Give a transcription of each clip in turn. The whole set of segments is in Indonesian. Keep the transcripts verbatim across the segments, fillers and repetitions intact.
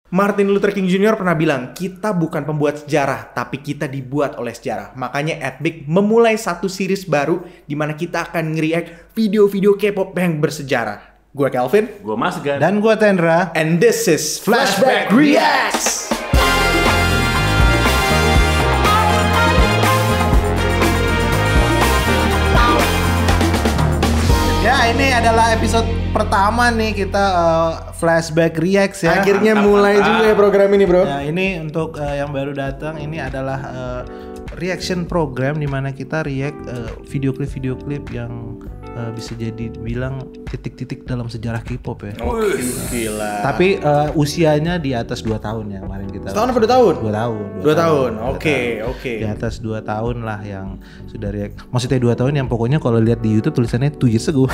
Martin Luther King Junior pernah bilang, kita bukan pembuat sejarah, tapi kita dibuat oleh sejarah. Makanya Adbic memulai satu series baru di mana kita akan nge-react video-video K-pop yang bersejarah. Gue Kelvin, gue Masgan, dan gue Tendra. And this is Flashback Reacts. Ya, ini adalah episode pertama nih kita uh, Flashback Reacts ya. Akhirnya mulai juga ya program ini, bro. Ya, ini untuk uh, yang baru datang, ini adalah uh, reaction program di mana kita react uh, video klip-video klip yang uh, bisa jadi bilang titik-titik dalam sejarah K-pop ya. Oh, gila. Tapi uh, usianya di atas dua tahun ya kemarin kita. Setahun apa dua tahun? dua tahun. dua tahun. Oke, oke. Di atas dua tahun lah yang sudah react. Maksudnya dua tahun yang pokoknya kalau lihat di YouTube tulisannya two years ago.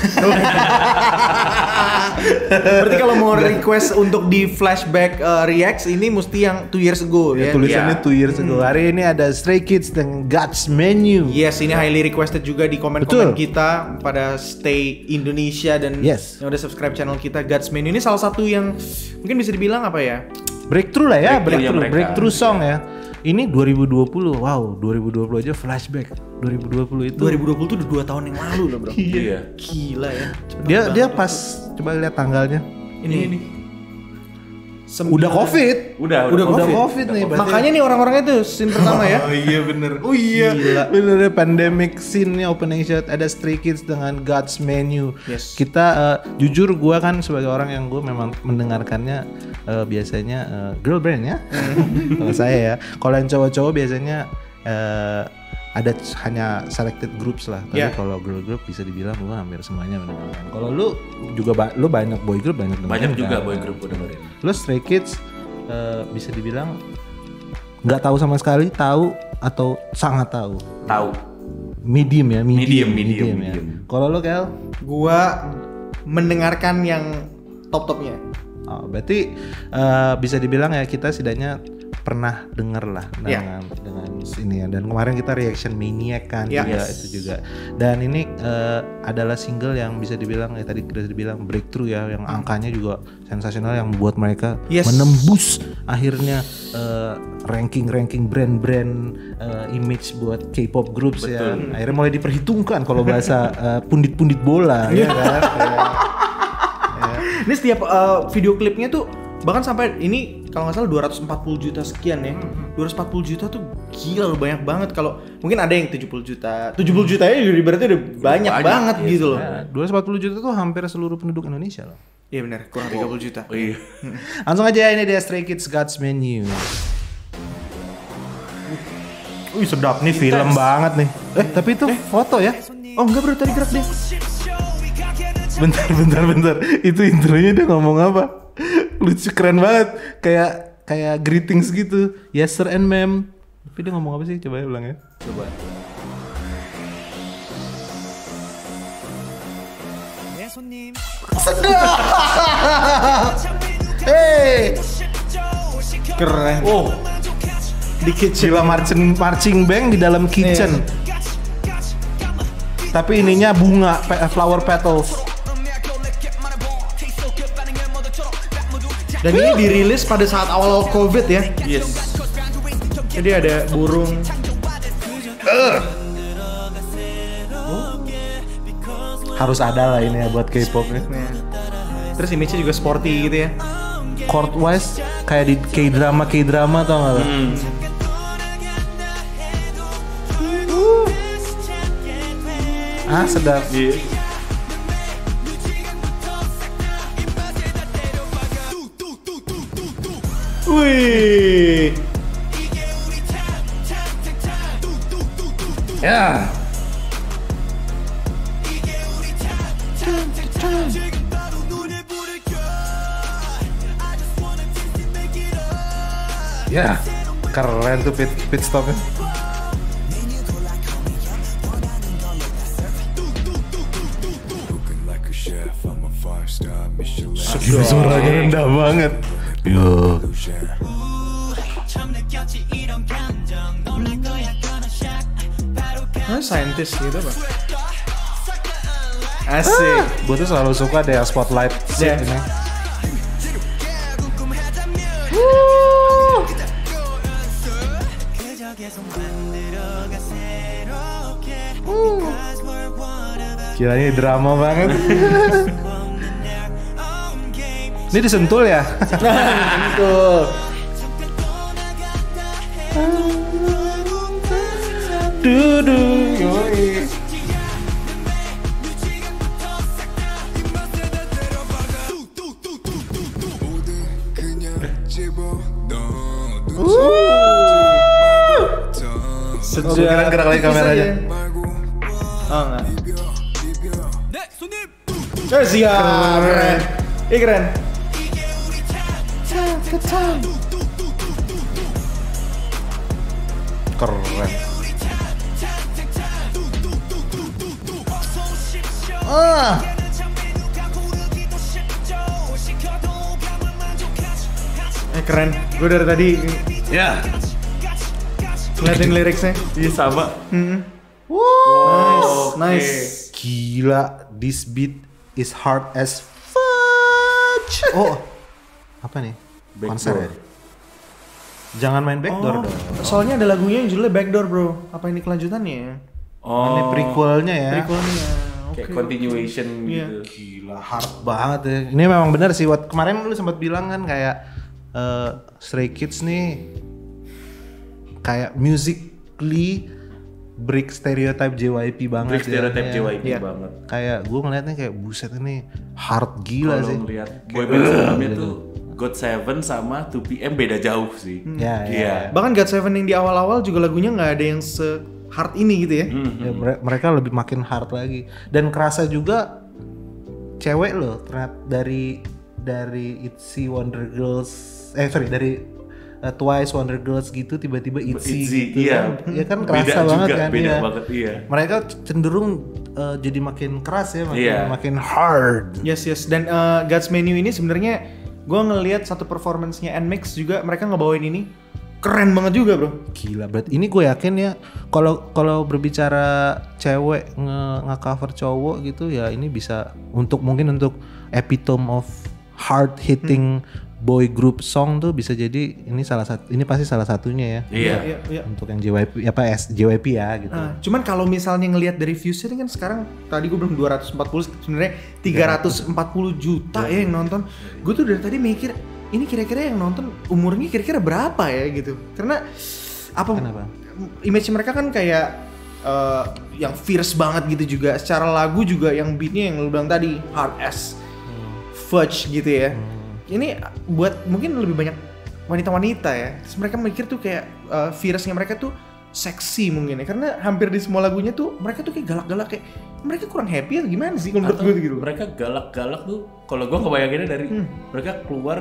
Berarti kalau mau request untuk di Flashback uh, Reacts ini mesti yang two years ago ya. Ya, tulisannya ya. two years ago. Hmm. Hari ini ada Stray Kids dengan God's Menu. Yes, ini highly requested juga di komen-komen kita pada Stay Indonesia dan yes. yang udah subscribe channel kita. God's Menu ini salah satu yang mungkin bisa dibilang apa ya? Breakthrough lah ya, breakthrough, breakthrough, breakthrough song ya. Ini dua ribu dua puluh, wow, dua ribu dua puluh aja flashback. dua ribu dua puluh itu. dua ribu dua puluh itu udah dua tahun yang lalu loh, bro. Iya. Gila ya. Dia dia pas coba lihat tanggalnya. Ini ini. Udah COVID. Udah, udah, udah COVID, COVID nih. Berarti... Makanya nih orang-orangnya tuh scene pertama ya. Oh iya bener. Oh iya. Gila. Bener ya, pandemic scene-nya opening shot ada Stray Kids dengan God's Menu. Yes. Kita uh, jujur gue kan sebagai orang yang gue memang mendengarkannya uh, biasanya uh, girl band ya. Kalau saya ya. Kalau yang cowok-cowok biasanya uh, ada hanya selected groups lah. Tapi yeah. kalau girl group bisa dibilang gue hampir semuanya mendengarkan. Kalau lu juga ba- lu banyak boy group banyak dengerin. Banyak juga kan? boy group gue dengerin. Lu Stray Kids uh, bisa dibilang nggak tahu sama sekali, tahu atau sangat tahu? Tahu. Medium ya, medium, medium, medium, medium, medium. ya. Kalau lu Kel? Gua mendengarkan yang top-topnya. Oh, berarti uh, bisa dibilang ya kita setidaknya pernah denger lah dengan yeah. dengan ini ya. Dan kemarin kita reaction Maniac kan yeah. juga yes. itu juga. Dan ini uh, adalah single yang bisa dibilang ya tadi sudah dibilang breakthrough ya, yang angkanya juga sensasional yang membuat mereka yes. menembus akhirnya uh, ranking-ranking brand-brand uh, image buat K-pop groups. Betul. Ya. Akhirnya mulai diperhitungkan kalau bahasa uh, pundit-pundit bola ya kan. Ya. Ya. Ini setiap uh, video klipnya tuh bahkan sampai ini kalau nggak salah dua ratus empat puluh juta sekian ya. dua ratus empat puluh juta tuh gila loh, banyak banget. Kalau mungkin ada yang tujuh puluh juta. tujuh puluh juta ya berarti udah banyak, banyak banget iya, gitu loh. Ya, dua ratus empat puluh juta tuh hampir seluruh penduduk Indonesia loh. Iya benar, kurang tiga puluh juta. Oh, iya. Langsung aja ini dia Stray Kids God's Menu. Wih sedap nih, film banget nih. Eh tapi itu eh. foto ya? Oh enggak bro, tadi gerak deh. Bentar, bentar, bentar. Itu intronya dia ngomong apa? Lucu, keren banget. Kayak kayak greetings gitu. Yes sir and ma'am. Tapi dia ngomong apa sih? Coba ya ulang ya. Coba. Sedap. Hey. Keren. Oh. Di kitchen. Gila, marching marching band di dalam kitchen. Hey. Tapi ininya bunga, flower petals. Dan ini dirilis pada saat awal COVID ya. Yes. Jadi ada burung. Uh. Harus ada lah ini ya buat K-pop nih. Nah. Terus image-nya juga sporty gitu ya. Chord wise kayak di K-drama K-drama tau gak? Hmm. Uh. Ah sedap. Yeah. Wih. Ya. Ya, keren tuh pit pit stopnya. Gila, suaranya rendah banget. Yo. Nah, scientist gitu Pak. Asik. Ah, gue tuh selalu suka deh spotlight yeah. ini. Uh. Gila ini drama banget. Ini disentul ya? Sentul. Dudu, yoi. Sejak gerak lagi kameranya. Oh enggak. Eh siap. Keren. Ih keren. Keren. Ah. Eh keren. Gue dari tadi Ya. ngeliatin liriknya. Iya sama. Mm-hmm. Wow. Nice, nice. Gila, this beat is hard as fudge. Oh, apa nih? Backdoor. Konser ya? Jangan main backdoor Oh, dong. soalnya ada lagunya yang judulnya Backdoor bro. Apa ini kelanjutannya? Oh. Ini prequelnya ya. Prequelnya. Kayak Oke. continuation Iya. gitu. Gila, hard banget ya. Ini memang benar sih. Waktu kemarin lu sempat bilang kan kayak uh, Stray Kids nih kayak musically break stereotype J Y P banget. Break stereotype ya. J Y P Iya. banget. Kayak gue ngeliatnya kayak buset ini hard gila Kalau sih. ngeliat boyband sebelumnya tuh God Seven sama two P M beda jauh sih. Ya, ya. Iya. Bahkan God Seven yang di awal-awal juga lagunya nggak ada yang se hard ini gitu ya. Hmm. Ya, mere- mereka lebih makin hard lagi dan kerasa juga cewek loh ternyata dari dari ITZY Wonder Girls eh sorry dari uh, Twice Wonder Girls gitu tiba-tiba ITZY, ITZY, gitu iya. kan ya kan Beda kerasa banget juga, kan beda ya. banget, iya. Mereka cenderung uh, jadi makin keras ya makin Iya. makin hard. Yes yes. Dan uh, God's Menu ini sebenarnya gue ngelihat satu performance-nya Nmix juga mereka ngebawain ini keren banget juga bro. Gila, berarti ini gue yakin ya kalau kalau berbicara cewek nge nge-cover cowok gitu ya ini bisa untuk mungkin untuk epitome of hard hitting hmm. boy group song tuh bisa jadi ini salah satu ini pasti salah satunya ya. Iya. Iya, iya. Untuk yang J Y P apa S J Y P ya gitu. Nah, cuman kalau misalnya ngelihat dari viewsnya ini kan sekarang tadi gue bilang dua ratus empat puluh sebenarnya tiga ratus empat puluh juta ya yang nonton. Gue tuh dari tadi mikir ini kira-kira yang nonton umurnya kira-kira berapa ya gitu. Karena apa? Kenapa? Image mereka kan kayak uh, yang fierce banget gitu juga. Secara lagu juga yang beatnya yang lu bilang tadi hard as fudge gitu ya. Ini buat mungkin lebih banyak wanita-wanita ya. Terus mereka mikir tuh kayak uh, fierce-nya mereka tuh seksi mungkin ya. Karena hampir di semua lagunya tuh mereka tuh kayak galak-galak kayak mereka kurang happy atau gimana sih kalau menurut Atau gue gitu. mereka galak-galak tuh kalau gue ngebayanginnya dari Hmm. mereka keluar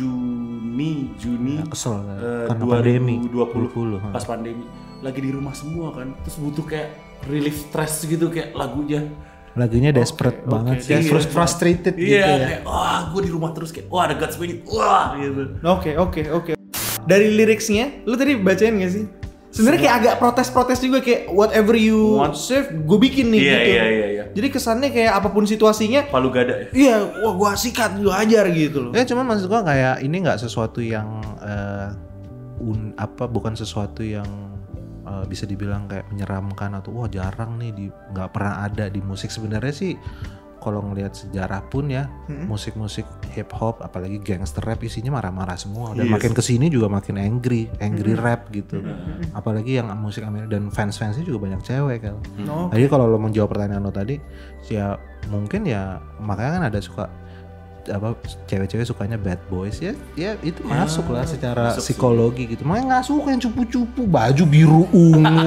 Juni Juni Ya, kesel kan. eh, Karena dua pandemi. ribu dua puluh dua puluh, ha. pas pandemi lagi di rumah semua kan terus butuh kayak relief stress gitu kayak lagunya Lagunya desperate Oke, banget oke. sih, Iya. frust- frustrated gitu iya ya. kayak wah gue di rumah terus kayak wah ada God's Menu wah gitu. Oke, oke, oke. Dari liriksnya, lu tadi bacain gak sih? Sebenarnya kayak agak protes-protes juga kayak whatever you What? serve, gue bikin nih Iya, gitu. iya, iya, iya. Jadi kesannya kayak apapun situasinya, Palu gada ya. iya, wah gua sikat, gua ajar gitu loh. Ya cuman maksud gua kayak ini nggak sesuatu yang eh, un, apa bukan sesuatu yang eh, bisa dibilang kayak menyeramkan atau wah jarang nih di nggak pernah ada di musik sebenarnya sih kalau ngelihat sejarah pun ya Hmm. musik-musik hip hop apalagi gangster rap isinya marah-marah semua dan Yes. makin kesini juga makin angry angry Hmm. rap gitu apalagi yang musik Amerika dan fans-fansnya juga banyak cewek kan. No. Jadi kalau lo menjawab pertanyaan lo tadi, ya mungkin ya makanya kan ada suka apa cewek-cewek sukanya bad boys ya, ya itu masuk lah secara masuk sih. psikologi gitu. Makanya nggak suka yang cupu-cupu baju biru ungu.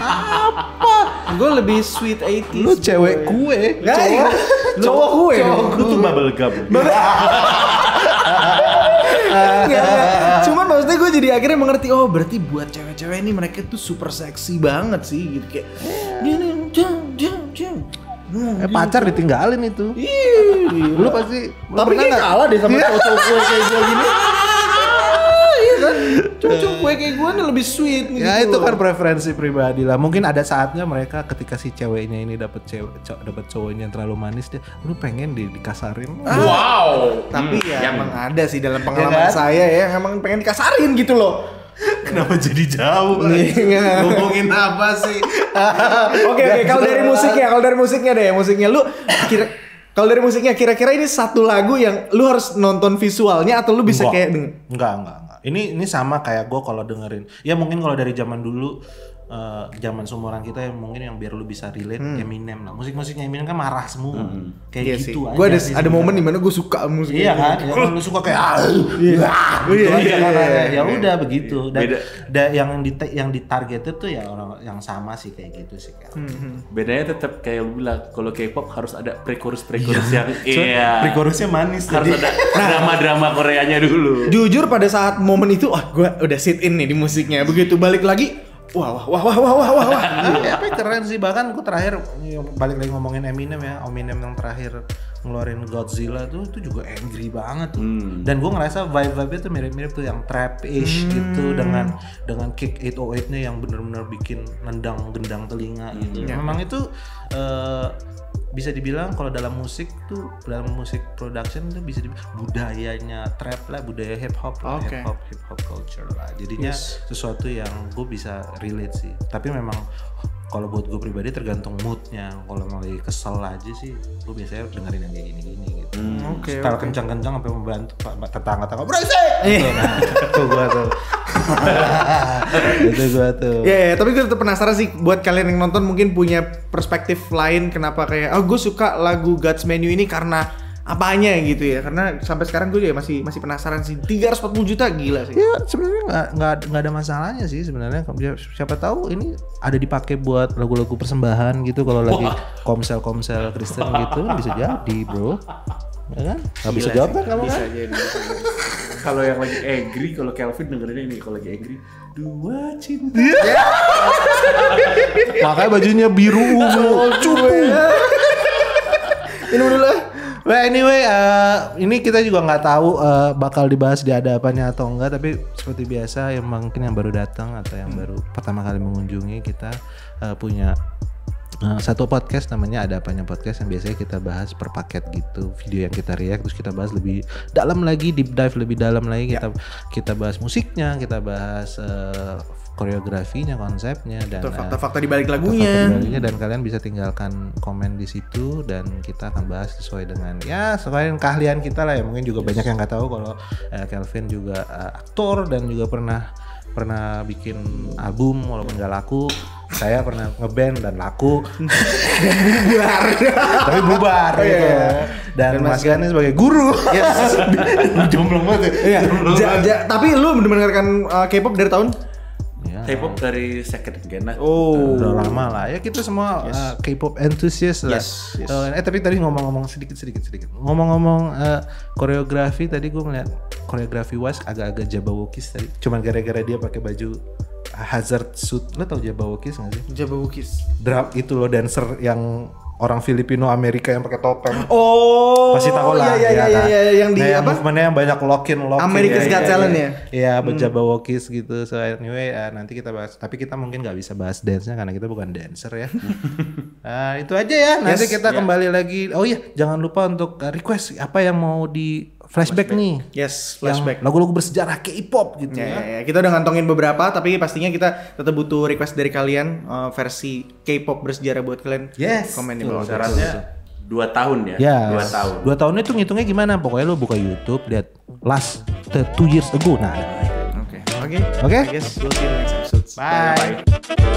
Gue lebih sweet eighties. Lu cewek gue, Nggak, iya. Cowok gue. Cowok gue tuh bubble gum. Nggak, nggak. Cuman maksudnya gue jadi akhirnya mengerti, oh berarti buat cewek-cewek ini mereka tuh super seksi banget sih gitu kayak. Jam jam jam. Eh pacar ditinggalin itu. Ih, Lu pasti. lu tapi pernah kayak nggak? kalah deh sama cowok gue kayak gue gini. Iya kan? Cowok gue kayak gue nih lebih sweet gitu. Ya itu loh. kan preferensi pribadi lah. Mungkin ada saatnya mereka ketika si ceweknya ini dapat cewek cow- dapat cowoknya yang terlalu manis dia, lu pengen di, dikasarin. Ah, Wow. Tapi Hmm, ya yang- emang ada sih dalam pengalaman kan? saya ya, emang pengen dikasarin gitu loh. Kenapa jadi jauh? Ngomongin apa sih? Oke oke, kalau dari musiknya, kalau dari musiknya deh, musiknya lu kira kalau dari musiknya kira-kira ini satu lagu yang lu harus nonton visualnya atau lu bisa enggak. kayak denger? Enggak, enggak, enggak. Ini ini sama kayak gue kalau dengerin. Ya mungkin kalau dari zaman dulu uh, zaman seumuran kita yang mungkin yang biar lu bisa relate hmm. Eminem lah. Musik-musiknya Eminem kan marah semua. Hmm. Kayak iya gitu aja. Gue ada sih, ada momen di mana gue suka musik. Iya kan? Ya kan lu suka kayak ah, iya. Gitu aja kan. Ya udah begitu. Dan da, yang di yang ditargeted tuh ya orang yang sama sih kayak gitu sih kan. Hmm. Bedanya tetap kayak lu bilang kalau K-pop harus ada pre-chorus-pre-chorus yang iya. Pre-chorusnya manis. Harus ada drama-drama Koreanya dulu. Jujur pada saat momen itu, ah gue udah sit in nih di musiknya. Begitu balik lagi, wah wah wah wah wah wah wah. wah. Ya, tapi keren sih, bahkan gue terakhir balik lagi ngomongin Eminem ya, Eminem yang terakhir ngeluarin Godzilla tuh itu juga angry banget tuh. Hmm. Dan gue ngerasa vibe-vibe-nya tuh mirip-mirip tuh yang trap-ish hmm. gitu dengan dengan kick eight oh eight-nya yang bener-bener bikin nendang gendang telinga gitu. Hmm. Memang itu uh, bisa dibilang kalau dalam musik tuh, dalam musik production tuh bisa dibilang budayanya trap lah, budaya hip hop lah, okay. hip hop hip hop culture lah. Jadinya yes. sesuatu yang gue bisa relate sih. Tapi memang kalau buat gue pribadi tergantung moodnya. Kalau mau lagi kesel aja sih, gue biasanya dengerin yang kayak gini-gini gitu. Hmm, Oke. Okay, Setel okay. kencang-kencang sampai membantu tetangga-tetangga berisik. Gitu, nah, itu gue tuh. itu gue tuh. Ya, yeah, yeah, tapi gue tetap penasaran sih buat kalian yang nonton mungkin punya perspektif lain kenapa kayak oh gue suka lagu God's Menu ini karena apanya gitu ya, karena sampai sekarang gue ya masih masih penasaran sih. Tiga ratus empat puluh juta gila sih. Ya sebenarnya nggak nggak nggak ada masalahnya sih sebenarnya. Siapa tahu ini ada dipakai buat lagu-lagu persembahan gitu kalau lagi komsel-komsel Kristen gitu bisa jadi bro. Ya kan? Nggak bisa jawab kan kamu kan? Kalau yang lagi angry, kalau Kelvin dengerin ini kalau lagi angry, dua cinta. Makanya bajunya biru ungu, cupu. Ini dulu. Well anyway, uh, ini kita juga nggak tahu uh, bakal dibahas di ada apanya atau enggak, tapi seperti biasa yang mungkin yang baru datang atau yang baru pertama kali mengunjungi kita uh, punya uh, satu podcast namanya Ada Apanya Podcast yang biasanya kita bahas per paket gitu, video yang kita react terus kita bahas lebih dalam lagi, deep dive lebih dalam lagi, kita ya. kita bahas musiknya, kita bahas uh, koreografinya, konsepnya dan fakta-fakta di balik lagunya. lagunya dan kalian bisa tinggalkan komen di situ dan kita akan bahas sesuai dengan ya sesuai dengan keahlian kita lah ya. Mungkin juga banyak yang nggak tahu kalau uh, Kelvin juga uh, aktor dan juga pernah pernah bikin album walaupun nggak laku. Saya pernah ngeband dan laku. bubar. Tapi bubar oh, gitu. Iya. Dan, dan Mas Gani sebagai guru. Yes. Jomblo banget. Iya. Ja, ja, tapi lu mendengarkan uh, K-pop dari tahun? Ya. K-pop dari second gen lah. Oh, udah lama lah. Ya kita semua yes. uh, K-pop enthusiast lah. Yes, yes. Uh, eh tapi tadi ngomong-ngomong sedikit sedikit sedikit. Ngomong-ngomong uh, koreografi tadi gue ngeliat koreografi wise agak-agak Jabawokis tadi. Cuman gara-gara dia pakai baju hazard suit. Lo tau Jabawokis nggak sih? Jabawokis. Drap itu loh, dancer yang orang Filipino Amerika yang pakai topeng. Oh, pasti tahu lah. Iya iya iya ya, yang di nah, apa? Movementnya yang banyak lock-in lock-in. America's Got Talent ya. Iya, Jabawokis gitu. So anyway, uh, nanti kita bahas. Tapi kita mungkin nggak bisa bahas dance-nya karena kita bukan dancer ya. uh, itu aja ya. Nanti yes, kita yeah. kembali lagi. Oh iya, jangan lupa untuk request apa yang mau di flashback, flashback nih. Yes, flashback. Yang lagu-lagu bersejarah K-pop gitu ya. Ya, ya. Kita udah ngantongin beberapa, tapi pastinya kita tetap butuh request dari kalian uh, versi K-pop bersejarah buat kalian. Yes. Komen di bawah. Syaratnya dua tahun ya. Yes. Dua tahun. Dua tahun itu ngitungnya gimana? Pokoknya lo buka YouTube, lihat last the two years ago. Nah. Oke. Okay. Oke. Okay? I guess we'll see you next episode. Bye. Bye.